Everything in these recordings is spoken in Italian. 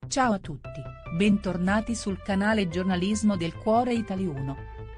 Ciao a tutti, bentornati sul canale Giornalismo del Cuore Italia1.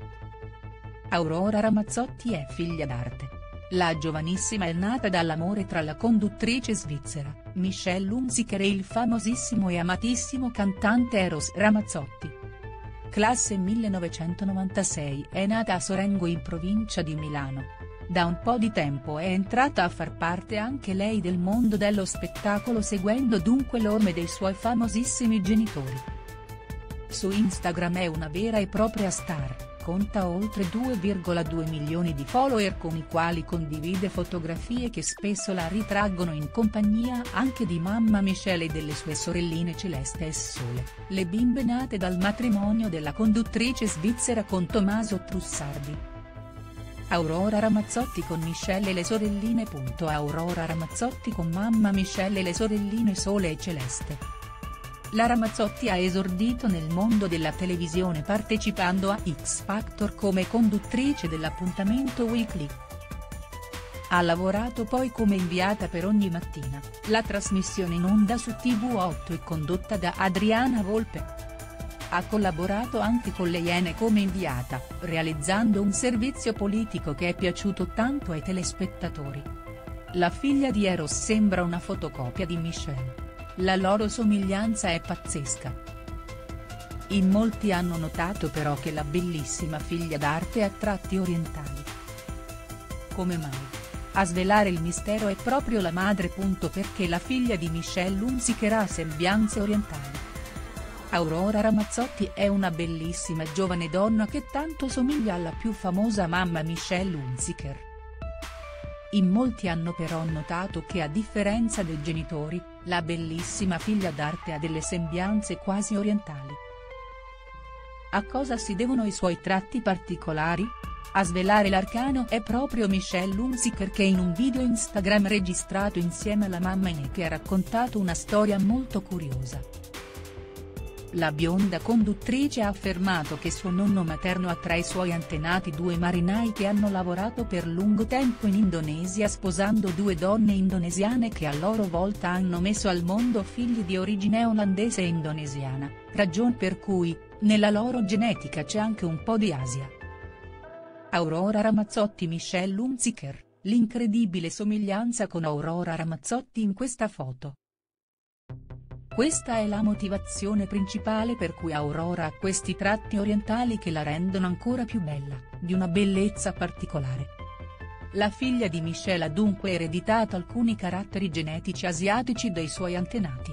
Aurora Ramazzotti è figlia d'arte. La giovanissima è nata dall'amore tra la conduttrice svizzera, Michelle Hunziker, e il famosissimo e amatissimo cantante Eros Ramazzotti. Classe 1996, è nata a Sorengo in provincia di Milano. Da un po' di tempo è entrata a far parte anche lei del mondo dello spettacolo, seguendo dunque l'orme dei suoi famosissimi genitori. Su Instagram è una vera e propria star, conta oltre 2,2 milioni di follower con i quali condivide fotografie che spesso la ritraggono in compagnia anche di mamma Michelle e delle sue sorelline Celeste e Sole, le bimbe nate dal matrimonio della conduttrice svizzera con Tommaso Trussardi. Aurora Ramazzotti con Michelle e le sorelline. Aurora Ramazzotti con mamma Michelle e le sorelline Sole e Celeste. La Ramazzotti ha esordito nel mondo della televisione partecipando a X Factor come conduttrice dell'appuntamento Weekly. Ha lavorato poi come inviata per Ogni Mattina, la trasmissione in onda su TV8 e condotta da Adriana Volpe. Ha collaborato anche con le Iene come inviata, realizzando un servizio politico che è piaciuto tanto ai telespettatori. La figlia di Eros sembra una fotocopia di Michelle. La loro somiglianza è pazzesca. In molti hanno notato però che la bellissima figlia d'arte ha tratti orientali. Come mai? A svelare il mistero è proprio la madre. Perché la figlia di Michelle Hunziker ha sembianze orientali. Aurora Ramazzotti è una bellissima giovane donna che tanto somiglia alla più famosa mamma Michelle Hunziker. In molti hanno però notato che, a differenza dei genitori, la bellissima figlia d'arte ha delle sembianze quasi orientali. A cosa si devono i suoi tratti particolari? A svelare l'arcano è proprio Michelle Hunziker, che in un video Instagram registrato insieme alla mamma Ine ha raccontato una storia molto curiosa. La bionda conduttrice ha affermato che suo nonno materno ha tra i suoi antenati due marinai che hanno lavorato per lungo tempo in Indonesia, sposando due donne indonesiane che a loro volta hanno messo al mondo figli di origine olandese e indonesiana, ragion per cui, nella loro genetica c'è anche un po' di Asia. Aurora Ramazzotti. Michelle Hunziker, l'incredibile somiglianza con Aurora Ramazzotti in questa foto. Questa è la motivazione principale per cui Aurora ha questi tratti orientali che la rendono ancora più bella, di una bellezza particolare. La figlia di Michelle ha dunque ereditato alcuni caratteri genetici asiatici dai suoi antenati.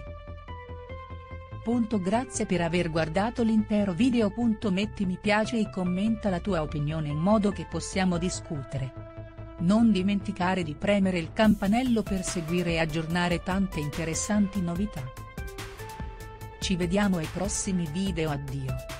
Grazie per aver guardato l'intero video. Metti mi piace e commenta la tua opinione in modo che possiamo discutere. Non dimenticare di premere il campanello per seguire e aggiornare tante interessanti novità. Ci vediamo ai prossimi video. Addio.